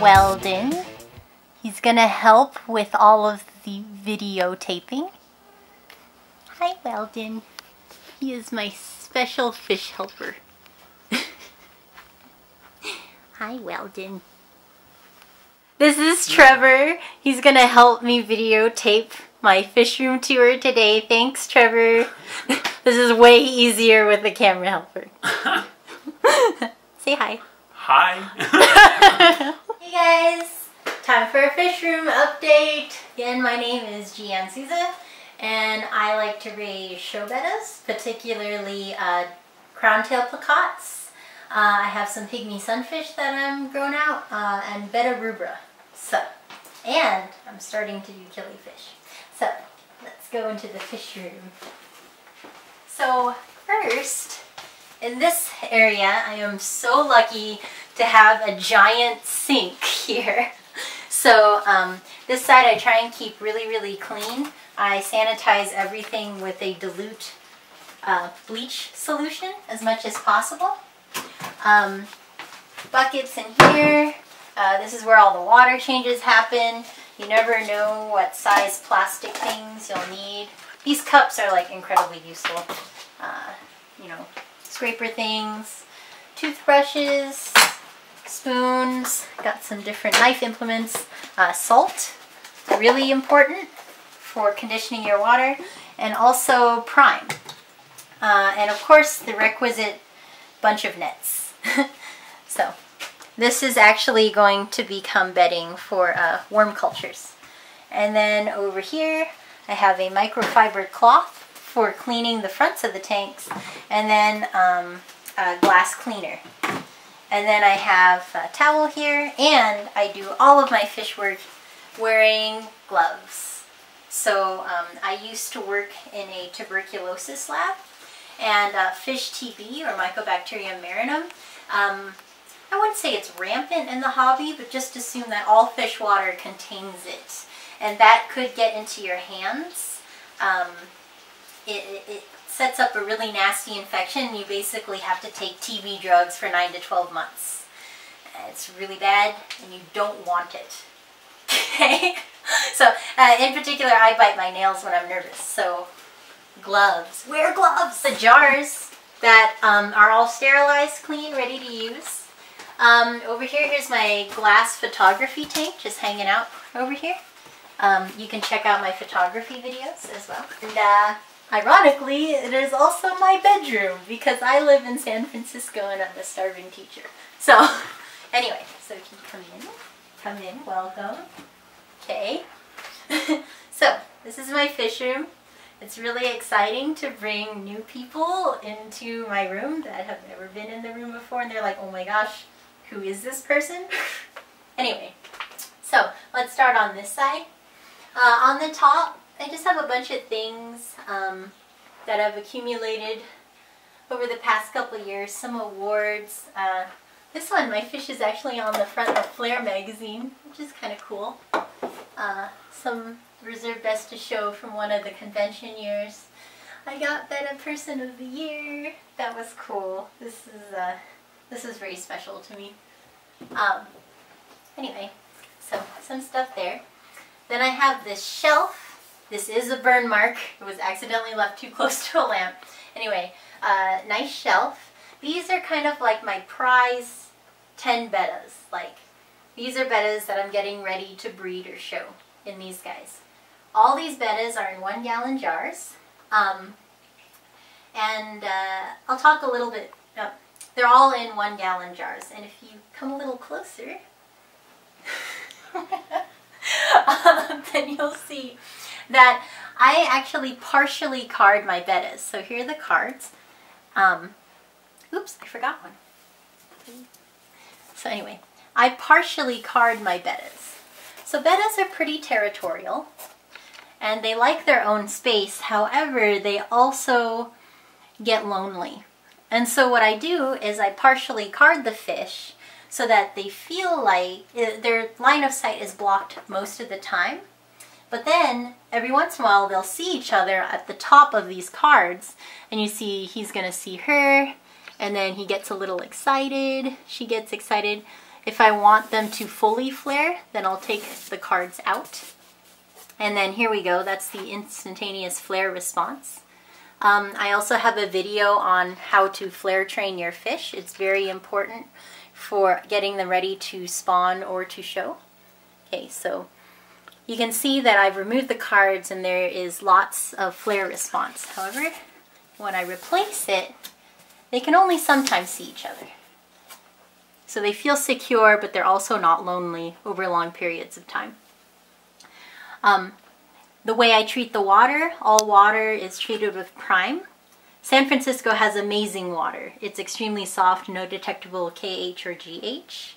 Weldon. He's gonna help with all of the videotaping. Hi, Weldon. He is my special fish helper. Hi, Weldon. This is Trevor. He's gonna help me videotape my fish room tour today. Thanks, Trevor. This is way easier with a camera helper. Say hi. Hi. Hey guys, time for a fish room update. Again, my name is Gian Souza, and I like to raise show bettas, particularly crown-tail placots. I have some Pygmy sunfish that I'm growing out, and Betta rubra. And I'm starting to do killifish. So, let's go into the fish room. So, first, in this area, I am so lucky to have a giant sink here. So, this side I try and keep really clean. I sanitize everything with a dilute bleach solution as much as possible. Buckets in here. This is where all the water changes happen. You never know what size plastic things you'll need. These cups are like incredibly useful. You know, scraper things, toothbrushes, spoons, got some different knife implements, salt, really important for conditioning your water, and also prime. And of course the requisite bunch of nets. So this is actually going to become bedding for worm cultures. And then over here I have a microfiber cloth for cleaning the fronts of the tanks, and then a glass cleaner. And then I have a towel here, and I do all of my fish work wearing gloves. So I used to work in a tuberculosis lab, and fish TB, or Mycobacterium marinum, I wouldn't say it's rampant in the hobby, but just assume that all fish water contains it. And that could get into your hands. It sets up a really nasty infection. You basically have to take TB drugs for 9 to 12 months. It's really bad, and you don't want it. Okay? So, in particular, I bite my nails when I'm nervous. So, gloves. Wear gloves! The jars that are all sterilized, clean, ready to use. Over here, here's my glass photography tank, just hanging out over here. You can check out my photography videos as well. And ironically, it is also my bedroom because I live in San Francisco and I'm a starving teacher. So, anyway, so if you come in, welcome. Okay. So, this is my fish room. It's really exciting to bring new people into my room that have never been in the room before, and they're like, oh my gosh, who is this person? Anyway, so let's start on this side. On the top, I just have a bunch of things that I've accumulated over the past couple of years, some awards. This one, my fish is actually on the front of Flare magazine, which is kind of cool. Some Reserve Best to Show from one of the convention years. I got Betta Person of the Year. That was cool. This is very special to me. Anyway, so some stuff there. Then I have this shelf. This is a burn mark. It was accidentally left too close to a lamp. Anyway, nice shelf. These are kind of like my prize 10 bettas. Like, these are bettas that I'm getting ready to breed or show in these guys. All these bettas are in 1 gallon jars. And I'll talk a little bit. They're all in 1 gallon jars. And if you come a little closer, then you'll see that I actually partially card my bettas. So here are the cards. Oops, I forgot one. So anyway, I partially card my bettas. So bettas are pretty territorial, and they like their own space. However, they also get lonely. And so what I do is I partially card the fish so that they feel like their line of sight is blocked most of the time. But then, every once in a while, they'll see each other at the top of these cards. And you see he's going to see her, and then he gets a little excited. She gets excited. If I want them to fully flare, then I'll take the cards out. And then here we go, that's the instantaneous flare response. I also have a video on how to flare train your fish. It's very important for getting them ready to spawn or to show. Okay, so you can see that I've removed the cards and there is lots of flare response. However, when I replace it, they can only sometimes see each other. So they feel secure, but they're also not lonely over long periods of time. The way I treat the water, all water is treated with Prime. San Francisco has amazing water. It's extremely soft, no detectable KH or GH.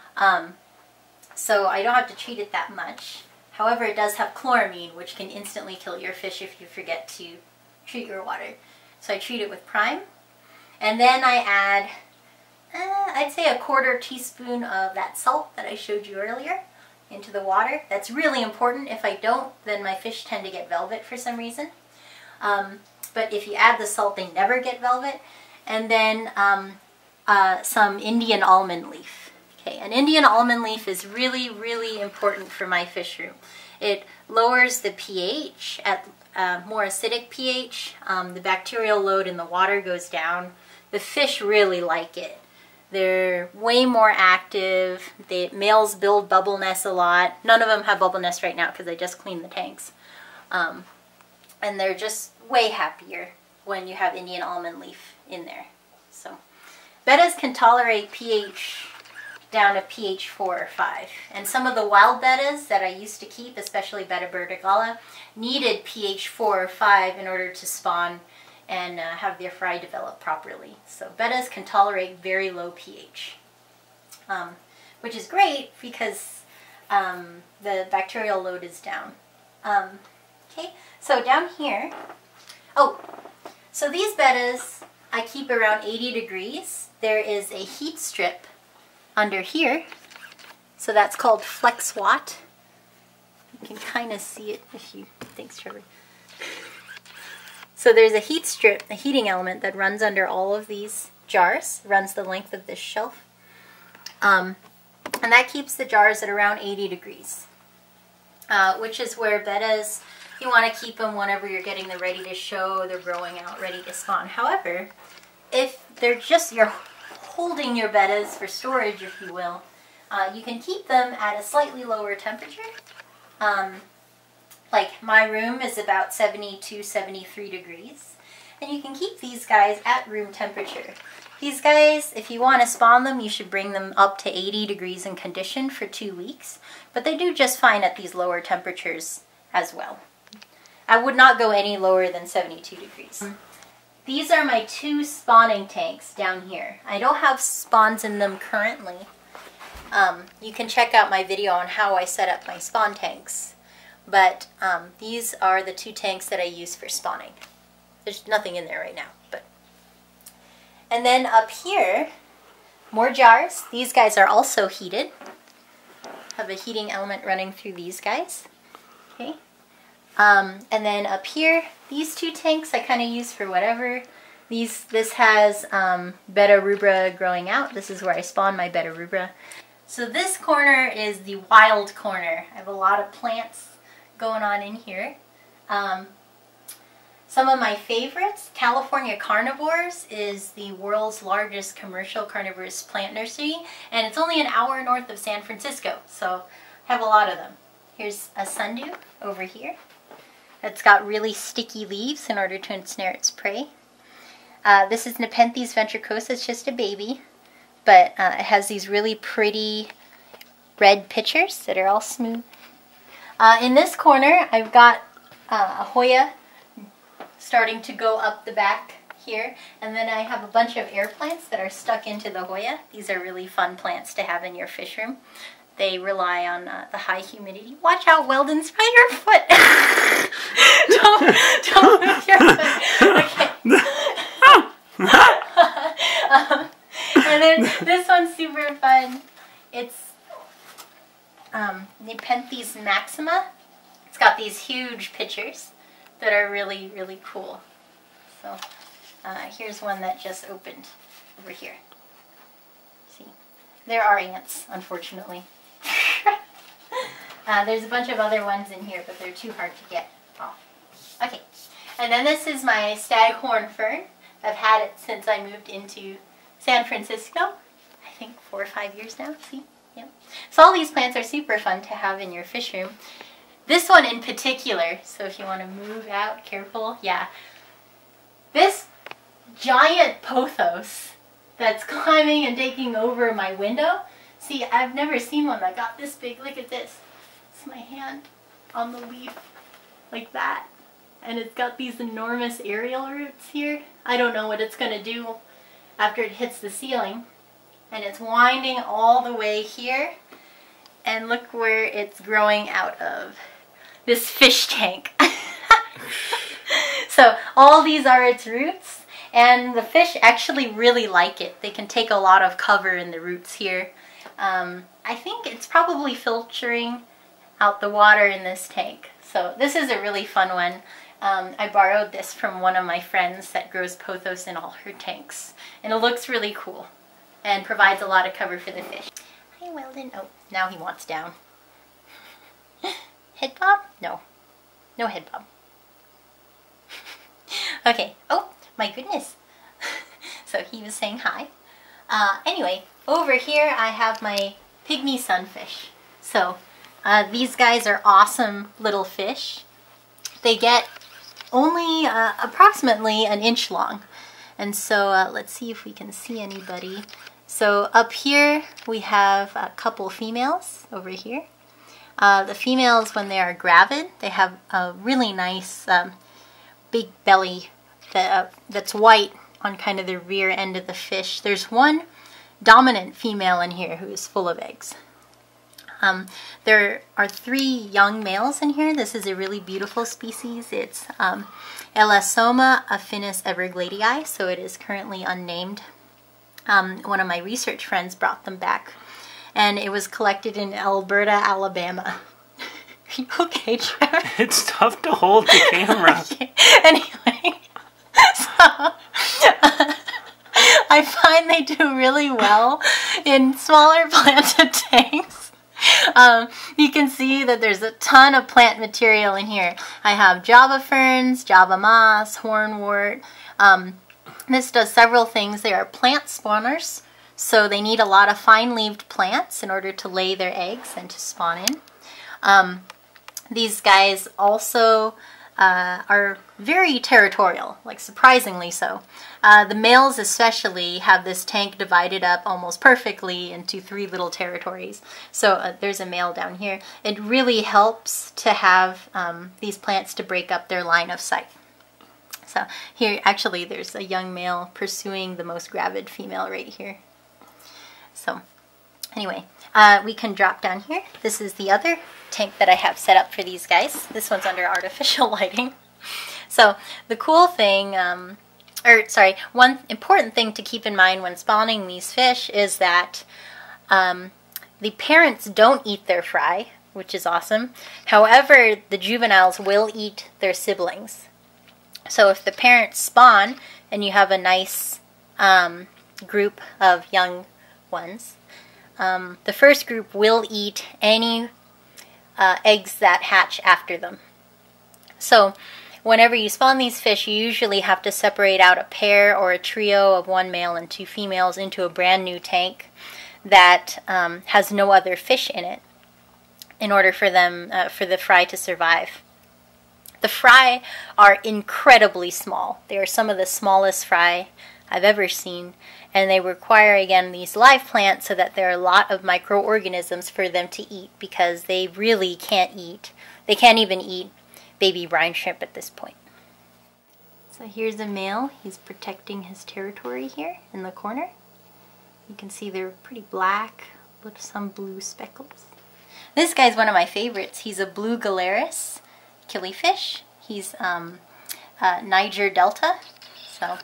So I don't have to treat it that much. However, it does have chloramine, which can instantly kill your fish if you forget to treat your water. So I treat it with Prime. And then I add, I'd say a 1/4 teaspoon of that salt that I showed you earlier into the water. That's really important. If I don't, then my fish tend to get velvet for some reason. But if you add the salt, they never get velvet. And then some Indian almond leaf. Okay, an Indian almond leaf is really, really important for my fish room. It lowers the pH at more acidic pH. The bacterial load in the water goes down. The fish really like it. They're way more active. The males build bubble nests a lot. None of them have bubble nests right now because I just cleaned the tanks. And they're just way happier when you have Indian almond leaf in there. So bettas can tolerate pH down to pH 4 or 5. And some of the wild bettas that I used to keep, especially Betta verticala, needed pH 4 or 5 in order to spawn and have their fry develop properly. So bettas can tolerate very low pH, which is great because the bacterial load is down. Okay, so down here, so these bettas I keep around 80 degrees. There is a heat strip under here, so that's called FlexWatt. You can kind of see it if you, thanks Trevor. So there's a heat strip, a heating element that runs under all of these jars, runs the length of this shelf. And that keeps the jars at around 80 degrees, which is where bettas, you want to keep them whenever you're getting them ready to show, they're growing out, ready to spawn. However, if they're just, you're holding your bettas for storage, if you will, you can keep them at a slightly lower temperature. Like my room is about 72, 73 degrees. And you can keep these guys at room temperature. These guys, if you want to spawn them, you should bring them up to 80 degrees in condition for 2 weeks. But they do just fine at these lower temperatures as well. I would not go any lower than 72 degrees. These are my 2 spawning tanks down here. I don't have spawns in them currently. You can check out my video on how I set up my spawn tanks. But these are the 2 tanks that I use for spawning. There's nothing in there right now. And then up here, more jars. These guys are also heated. Have a heating element running through these guys. Okay. And then up here, these 2 tanks I kind of use for whatever. This has Betta rubra growing out. This is where I spawn my Betta rubra. So this corner is the wild corner. I have a lot of plants going on in here. Some of my favorites, California Carnivores is the world's largest commercial carnivorous plant nursery, and it's only an hour north of San Francisco, so I have a lot of them. Here's a sundew over here. It's got really sticky leaves in order to ensnare its prey. This is Nepenthes ventricosa. It's just a baby, but it has these really pretty red pitchers that are all smooth. In this corner, I've got a Hoya starting to go up the back here, and then I have a bunch of air plants that are stuck into the Hoya. These are really fun plants to have in your fish room. They rely on the high humidity. Watch out, Weldon, spider foot! don't move your foot. Okay. And then this one's super fun. It's Nepenthes maxima. It's got these huge pitchers that are really, really cool. So here's one that just opened over here. See? there are ants, unfortunately. There's a bunch of other ones in here, but they're too hard to get off. Okay, and then this is my staghorn fern. I've had it since I moved into San Francisco. I think 4 or 5 years now, see? Yep. So all these plants are super fun to have in your fish room. This one in particular, so if you want to move out, careful, yeah. This giant pothos that's climbing and taking over my window. See, I've never seen one that got this big. Look at this. It's my hand on the leaf, like that. And it's got these enormous aerial roots here. I don't know what it's going to do after it hits the ceiling. And it's winding all the way here. And look where it's growing out of. This fish tank. So all these are its roots. And the fish actually really like it. They can take a lot of cover in the roots here. I think it's probably filtering out the water in this tank. So this is a really fun one. I borrowed this from one of my friends that grows pothos in all her tanks. And it looks really cool and provides a lot of cover for the fish. Hi, Weldon. Oh, now he wants down. Head bob? No. No head bob. Okay. Oh, my goodness. So he was saying hi. Anyway, over here I have my Pygmy sunfish. So these guys are awesome little fish. They get only approximately an inch long. And so let's see if we can see anybody. So up here we have a couple females over here. The females, when they are gravid, they have a really nice big belly that's white on kind of the rear end of the fish. There's one dominant female in here who is full of eggs. There are 3 young males in here. This is a really beautiful species. It's Elasoma affinis evergladii, so it is currently unnamed. One of my research friends brought them back, and it was collected in Alberta, Alabama. Are you okay, Trevor? It's tough to hold the camera. Okay. Anyway, so I find they do really well in smaller planted tanks. You can see that there's a ton of plant material in here. I have Java ferns, Java moss, hornwort. This does several things. They are plant spawners, so they need a lot of fine-leaved plants in order to lay their eggs and to spawn in. These guys also are very territorial, like surprisingly so. The males especially have this tank divided up almost perfectly into 3 little territories. So there's a male down here. It really helps to have these plants to break up their line of sight. So here actually there's a young male pursuing the most gravid female right here. So anyway, we can drop down here. This is the other tank that I have set up for these guys. This one's under artificial lighting. So the cool thing, one important thing to keep in mind when spawning these fish is that the parents don't eat their fry, which is awesome. However, the juveniles will eat their siblings. So if the parents spawn and you have a nice group of young ones, the first group will eat any eggs that hatch after them. So whenever you spawn these fish, you usually have to separate out a pair or a trio of 1 male and 2 females into a brand new tank that has no other fish in it in order for them for the fry to survive. The fry are incredibly small. They are some of the smallest fry I've ever seen, and they require, again, these live plants so that there are a lot of microorganisms for them to eat, because they really can't eat. They can't even eat baby brine shrimp at this point. So here's a male. He's protecting his territory here in the corner. You can see they're pretty black with some blue speckles. This guy's one of my favorites. He's a blue Gularis killifish. He's Niger Delta. So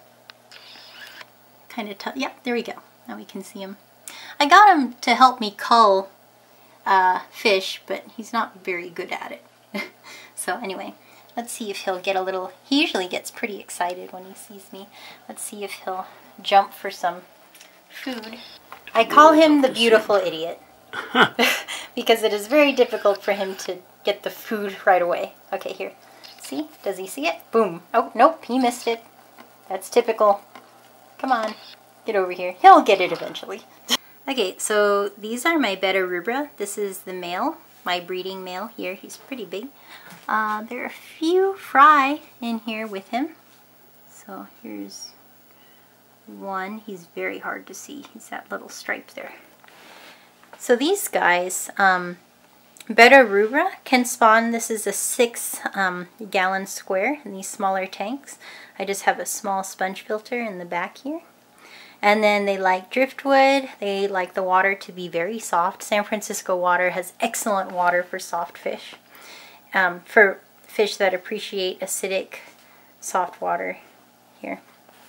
kind of tough. Yep, there we go. Now we can see him. I got him to help me cull fish, but he's not very good at it. So anyway, let's see if he'll get a little, he usually gets pretty excited when he sees me. Let's see if he'll jump for some food. I call him the beautiful idiot because it is very difficult for him to get the food right away. Okay, here. See? Does he see it? Boom. Oh, nope, he missed it. That's typical. Come on, get over here. He'll get it eventually. Okay, so these are my Betta rubra. This is the male, my breeding male here. He's pretty big. There are a few fry in here with him. So here's one. He's very hard to see. He's that little stripe there. So these guys, Betta rubra can spawn. This is a 6-gallon square in these smaller tanks. I just have a small sponge filter in the back here. And then they like driftwood. They like the water to be very soft. San Francisco water has excellent water for soft fish. For fish that appreciate acidic, soft water here.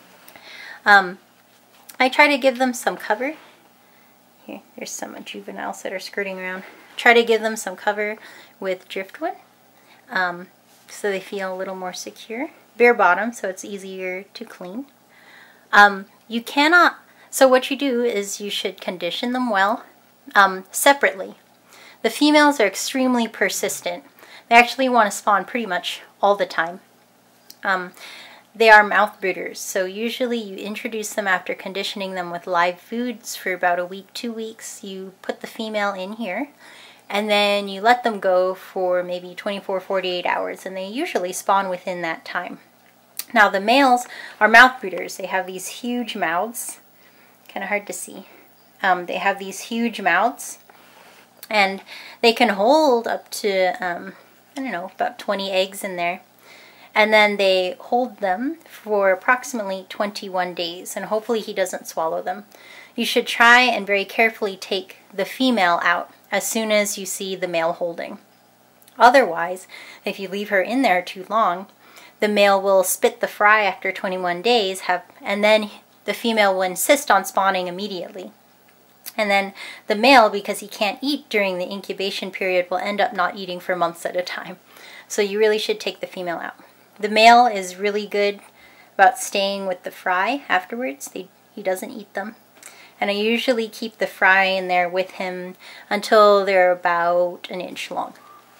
I try to give them some cover. Here, there's some juveniles that are skirting around. Try to give them some cover with driftwood so they feel a little more secure. Bare bottom, so it's easier to clean. You cannot, so what you do is you should condition them well separately. The females are extremely persistent. They actually want to spawn pretty much all the time. They are mouth brooders, so usually you introduce them after conditioning them with live foods for about a week, 2 weeks. You put the female in here, and then you let them go for maybe 24, 48 hours, and they usually spawn within that time. Now the males are mouth breeders. They have these huge mouths, kind of hard to see. They have these huge mouths, and they can hold up to, I don't know, about 20 eggs in there. And then they hold them for approximately 21 days, and hopefully he doesn't swallow them. You should try and very carefully take the female out as soon as you see the male holding. Otherwise, if you leave her in there too long, the male will spit the fry after 21 days, and then the female will insist on spawning immediately. And then the male, because he can't eat during the incubation period, will end up not eating for months at a time. So you really should take the female out. The male is really good about staying with the fry afterwards. He doesn't eat them. And I usually keep the fry in there with him until they're about 1 inch long.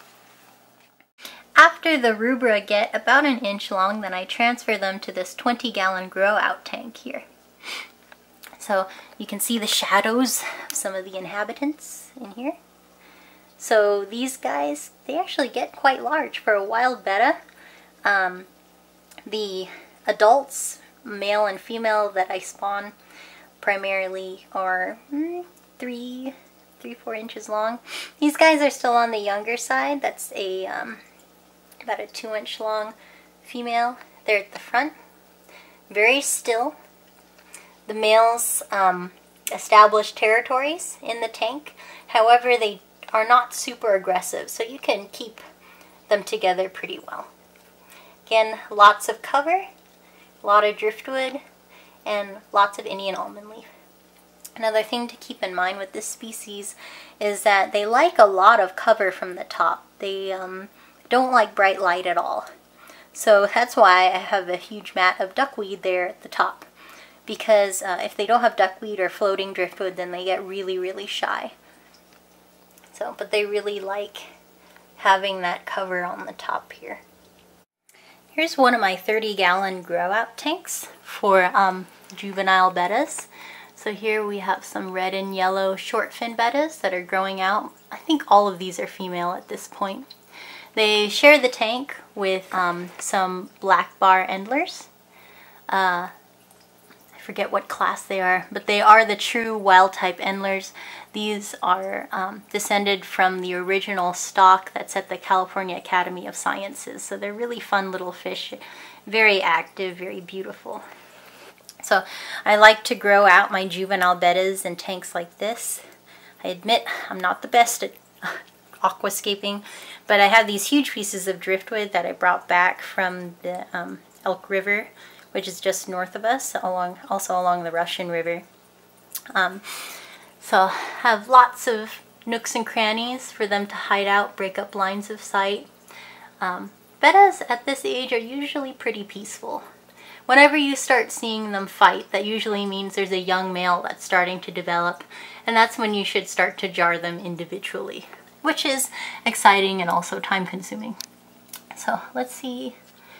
After the rubra get about 1 inch long, then I transfer them to this 20-gallon grow-out tank here. So you can see the shadows of some of the inhabitants in here. So these guys, they actually get quite large for a wild betta. The adults, male and female, that I spawn primarily are 3, 4 inches long. These guys are still on the younger side. That's a about a 2 inch long female. They're at the front, very still. The males establish territories in the tank. However, they are not super aggressive, so you can keep them together pretty well. Again, lots of cover, a lot of driftwood, and lots of Indian almond leaf. Another thing to keep in mind with this species is that they like a lot of cover from the top. They don't like bright light at all. So that's why I have a huge mat of duckweed there at the top. Because if they don't have duckweed or floating driftwood, then they get really, really shy. So, but they really like having that cover on the top here. Here's one of my 30-gallon grow-out tanks for juvenile bettas. So here we have some red and yellow short fin bettas that are growing out. I think all of these are female at this point. They share the tank with some black bar Endlers. I forget what class they are, but they are the true wild type Endlers. These are descended from the original stock that's at the California Academy of Sciences. So they're really fun little fish, very active, very beautiful. So I like to grow out my juvenile bettas in tanks like this. I admit I'm not the best at aquascaping, but I have these huge pieces of driftwood that I brought back from the Elk River, which is just north of us, also along the Russian River. So I have lots of nooks and crannies for them to hide out, break up lines of sight. Bettas at this age are usually pretty peaceful. whenever you start seeing them fight, that usually means there's a young male that's starting to develop, and that's when you should start to jar them individually, which is exciting and also time consuming. So let's see.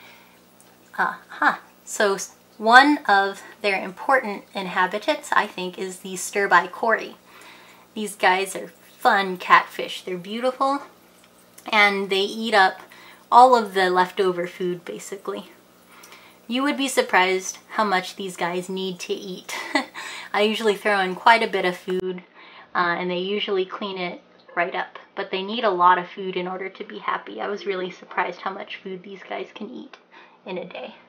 So one of their important inhabitants, I think, is the stir-by cory. These guys are fun catfish. They're beautiful, and they eat up all of the leftover food, basically. You would be surprised how much these guys need to eat. I usually throw in quite a bit of food, and they usually clean it right up. But they need a lot of food in order to be happy. I was really surprised how much food these guys can eat in a day.